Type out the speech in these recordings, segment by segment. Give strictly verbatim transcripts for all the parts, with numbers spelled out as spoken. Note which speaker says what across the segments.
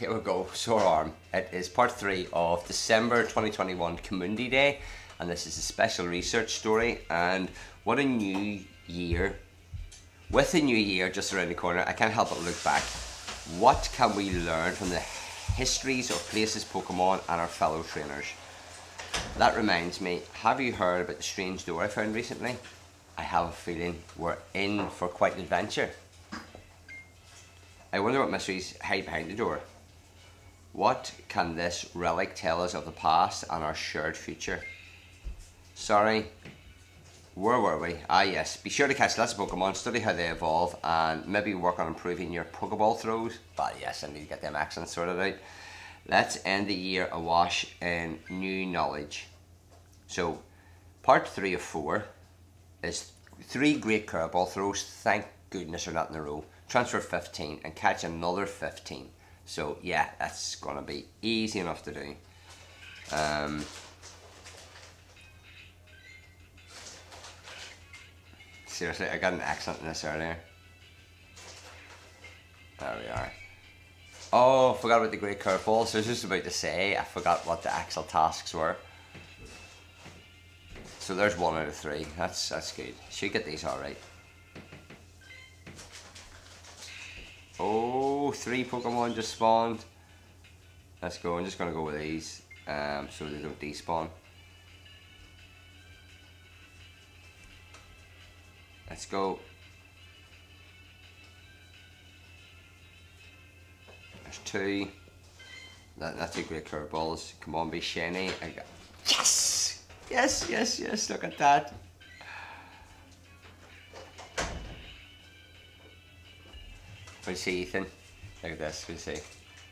Speaker 1: here we go, sore arm. It is part three of December twenty twenty-one Community Day, and this is a special research story. And what a new year. With a new year just around the corner, I can't help but look back. What can we learn from the histories of places, Pokemon, and our fellow trainers? That reminds me, have you heard about the strange door I found recently? I have a feeling we're in for quite an adventure. I wonder what mysteries hide behind the door. What can this relic tell us of the past and our shared future? Sorry, where were we? Ah yes, be sure to catch lots of Pokemon, study how they evolve, and maybe work on improving your Pokeball throws. But yes, I need to get them accents sorted out. Let's end the year awash in new knowledge. So, part three of four is three great curveball throws. Thank goodness they're not in a row. Transfer fifteen and catch another fifteen. So yeah, that's gonna be easy enough to do. Um, seriously, I got an accent in this earlier. There we are. Oh, I forgot about the great curveballs. So I was just about to say, I forgot what the actual tasks were. So there's one out of three. That's that's good. Should get these all right. Oh, three Pokemon just spawned. Let's go. I'm just gonna go with these, um, so they don't despawn. Let's go. There's two. That, that's a great curveballs. Come on, be shiny. I got, yes! Yes, yes, yes, look at that. What do you see, Ethan? Look at this, what do you see?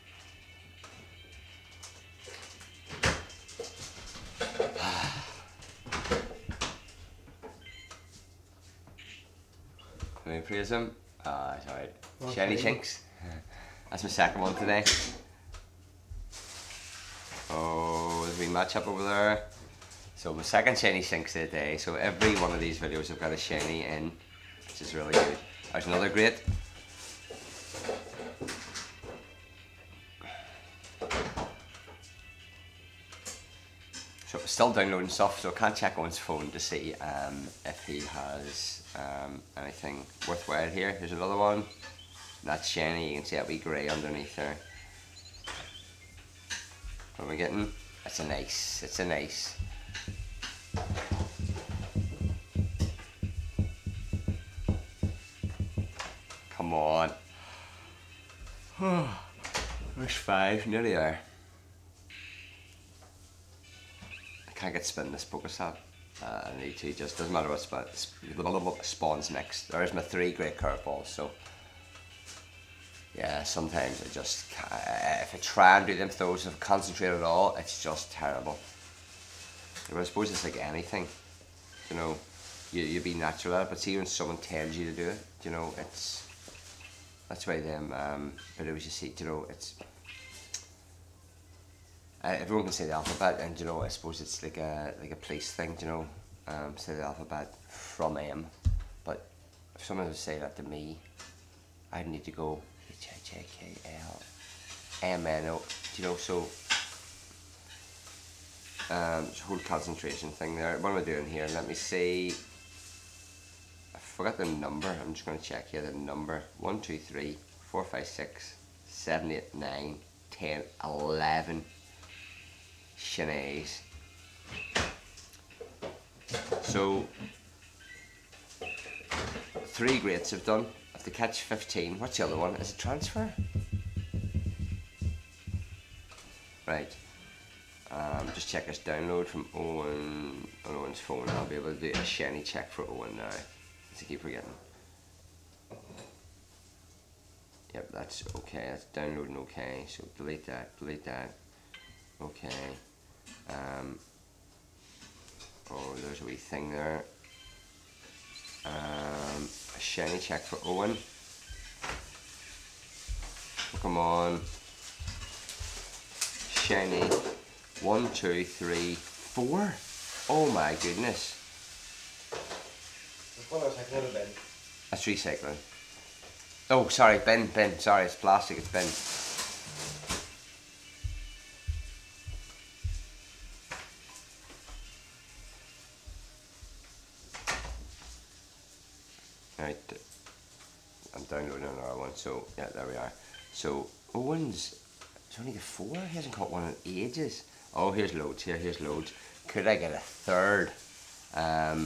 Speaker 1: Can we praise him? Ah, it's alright. Okay. Shiny Shinx. That's my second one today. Oh, there's a wee match up over there. So my second shiny Shinx of the day. So every one of these videos I've got a shiny in, which is really good. There's another great. So still downloading stuff, so I can't check on his phone to see um, if he has um, anything worthwhile here. Here's another one. That's shiny, you can see that wee grey underneath there. What are we getting? It's a nice, it's a nice. Come on. There's five, nearly there. I can't get spin this Pokestop. Uh, I need to, just doesn't matter what spot, spawns next. There's my three great curveballs, so. Yeah, sometimes I just can't, if I try and do them throws, if I concentrate at all, it's just terrible. But I suppose it's like anything, you know, you, you be natural at it, but see when someone tells you to do it, you know, it's, that's why them um, videos you see, you know, it's, uh, everyone can say the alphabet, and you know, I suppose it's like a, like a police thing, you know, um, say the alphabet from M, but if someone would say that to me, I'd need to go H I J K L M N O, you know, so um, it's a whole concentration thing there. What am I doing here? Let me see. I forgot the number. I'm just going to check here the number. one, two, three, four, five, six, seven, eight, nine, ten, eleven shinies. So three greats I've done. To catch fifteen, what's the other one? Is it transfer? Right. Um, just check this download from Owen on Owen's phone. I'll be able to do a shiny check for Owen now. Let's keep forgetting. Yep, that's okay. That's downloading okay. So delete that, delete that. Okay. Um, oh, there's a wee thing there. Um, a shiny check for Owen. Come on. Shiny. One, two, three, four. Oh my goodness. That's recycling. Oh, sorry, bin, bin. Sorry, it's plastic, it's bin. Right, I'm downloading another one, so yeah, there we are. So Owen's, it's only the four, he hasn't caught one in ages. Oh, here's loads here, here's loads. Could I get a third um,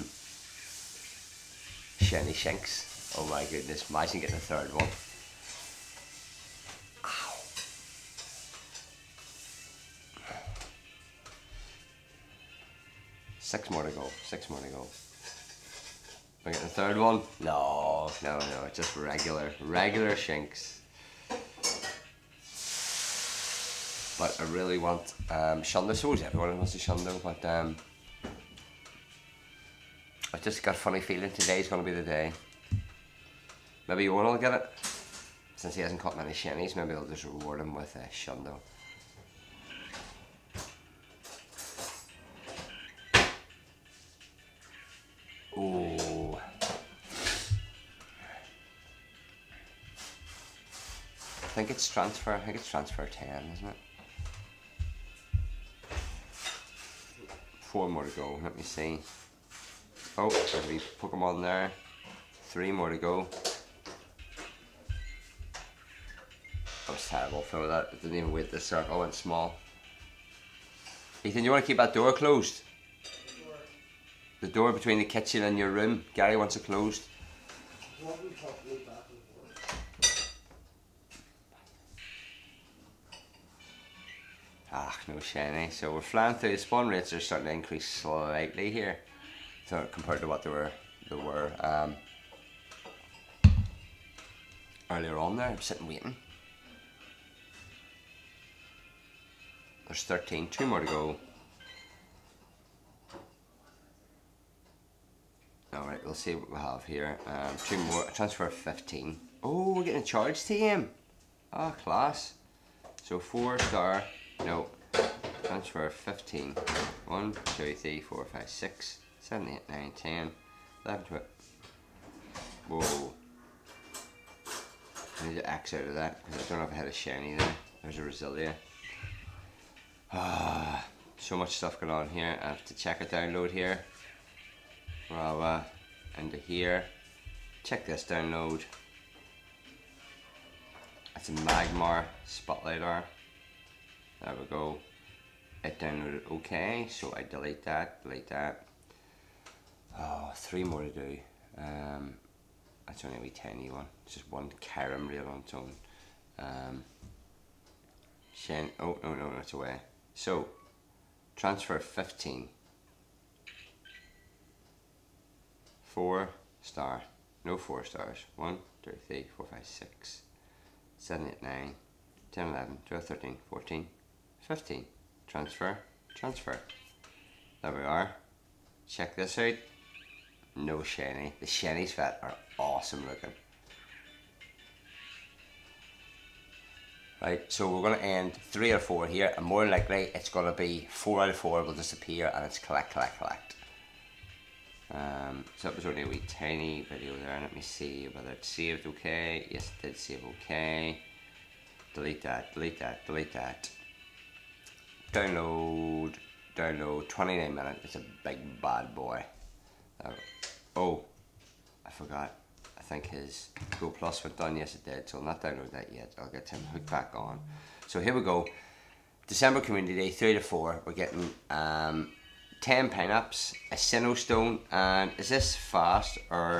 Speaker 1: Shenny Shinks? Oh my goodness, imagine getting a third one. Ow. Six more to go, six more to go. Am I getting the third one? No, no, no, just regular, regular Shinks. But I really want um, Shundo. So is everyone wants a Shundo, but um, I've just got a funny feeling today's going to be the day. Maybe Owen will get it. Since he hasn't caught many Shennies, maybe I'll just reward him with a Shundo. Oh. I think it's transfer, I think it's transfer ten, isn't it? Four more to go, let me see. Oh, there's a wee Pokemon there. Three more to go. That was terrible for that. It didn't even wait the circle, went small. Ethan, you want to keep that door closed? The door between the kitchen and your room. Gary wants it closed. Ah, no shiny. So we're flying through. The spawn rates are starting to increase slightly here, so compared to what they were they were um, earlier on there. I'm sitting waiting. There's thirteen. Two more to go. Alright, we'll see what we have here. Um, two more. Transfer fifteen. Oh, we're getting a charge team. Ah, oh, class. So four star. No. Transfer fifteen. one, two, three, four, five, six, seven, eight, nine, ten, eleven, twelve. Whoa. I need to X out of that because I don't know if I had a shiny there. There's a Roselia. Ah, so much stuff going on here. I have to check a download here. Rawa into here. Check this download. That's a Magmar Spotlight R. There we go. It downloaded okay, so I delete that, delete that. Oh, three more to do. Um, that's only a wee tiny one. It's just one Karim reel on its own. Um, Shen, oh, no, no, it's away. So, transfer fifteen. Four star. No four stars. One, two, three, four, five, six, seven, eight, nine, ten, eleven, twelve, thirteen, fourteen, fifteen. Transfer, transfer. There we are. Check this out. No shiny. The shinies vet are awesome looking. Right, so we're going to end three or four here, and more likely it's going to be four out of four will disappear, and it's collect, collect, collect. Um, so it was only a wee tiny video there. Let me see whether it's saved okay. Yes, it did save okay. Delete that, delete that, delete that. Download, download, twenty-nine minutes. It's a big bad boy. Uh, oh, I forgot. I think his Go Plus went done. Yes, it did. So I'll not download that yet. I'll get him hooked back on. So here we go. December Community Day, three to four. We're getting um, ten Pineaps, a Sinnoh Stone, and is this fast or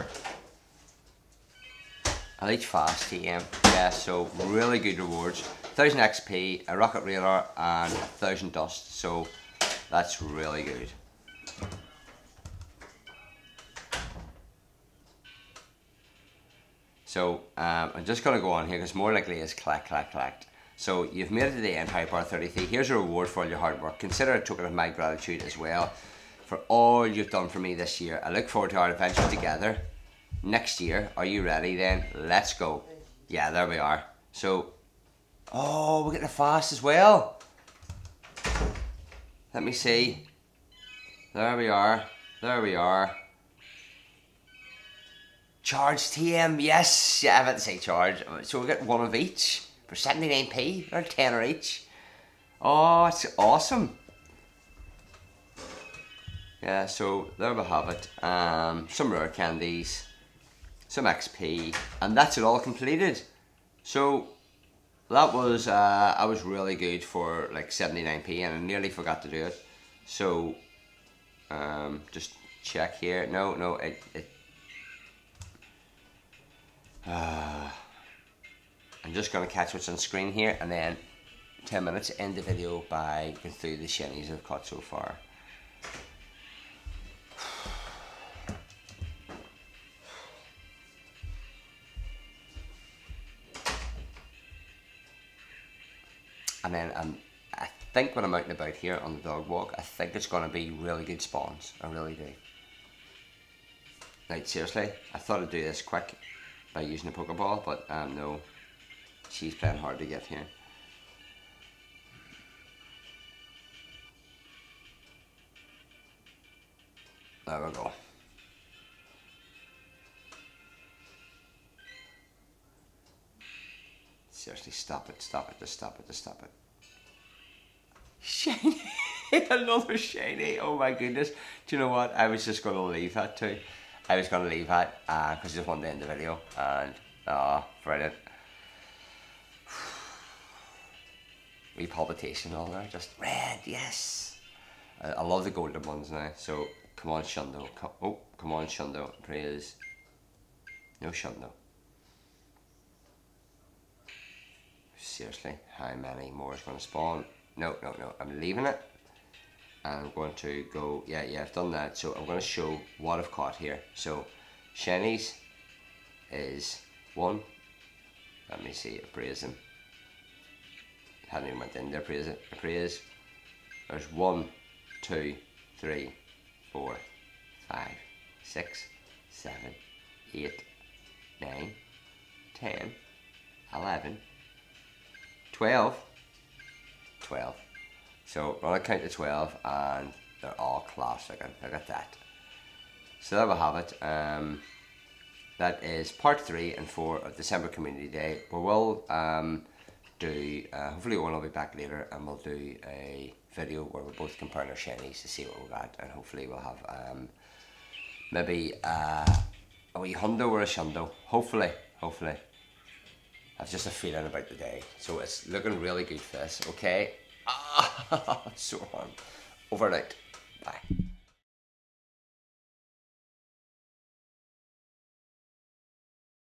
Speaker 1: Elite Fast T M? Yeah, so really good rewards. one thousand X P, a Rocket Radar, and one thousand Dust. So that's really good. So um, I'm just going to go on here because more likely is collect, collect, collect. So you've made it to the end, Hyper thirty-three. Here's a reward for all your hard work. Consider a token of my gratitude as well for all you've done for me this year. I look forward to our adventure together next year. Are you ready then? Let's go. Yeah, there we are. So, oh, we're getting a fast as well. Let me see. There we are. There we are. Charge T M, yes. Yeah, I meant to say charge. So we get one of each for seventy-nine p or tenner each. Oh, it's awesome. Yeah, so there we have it. Um, some rare candies, some X P, and that's it all completed. So that was, uh, I was really good for like seventy-nine p, and I nearly forgot to do it. So um, just check here. No, no, it, it uh, I'm just going to catch what's on screen here, and then ten minutes, end the video by going through the shinies I've caught so far. And then um, I think when I'm out and about here on the dog walk, I think it's going to be really good spawns. I really do. Like, seriously, I thought I'd do this quick by using a Pokeball, but um, no, she's playing hard to get here. There we go. Seriously, stop it, stop it, just stop it, just stop it. Shiny! Another shiny! Oh my goodness. Do you know what? I was just going to leave that too. I was going to leave that because uh, I just wanted to end the video. And, ah, oh, brilliant. Wee palpitation all there. Just red, yes! I, I love the golden ones now. So, come on, Shundo. Come, oh, come on, Shundo. Praise. No Shundo. Seriously, how many more is going to spawn? No, no, no, I'm leaving it. And I'm going to go, yeah, yeah, I've done that. So I'm going to show what I've caught here. So, shinies is one. Let me see, appraise them. Hadn't even went in there, appraise it, appraise. There's one, two, three, four, five, six, seven, eight, nine, ten, eleven, twelve, twelve. So we're going to count to twelve, and they're all class looking. Look at that. So there we have it. Um, that is part three and four of December Community Day. We will um, do, uh, hopefully Owen will be back later, and we'll do a video where we're both comparing our shinies to see what we got, and hopefully we'll have um, maybe uh, a wee hundo or a shundo. Hopefully, hopefully. I've just a feeling about the day. So it's looking really good for this, okay? Ah, so hard. Over and out. Bye.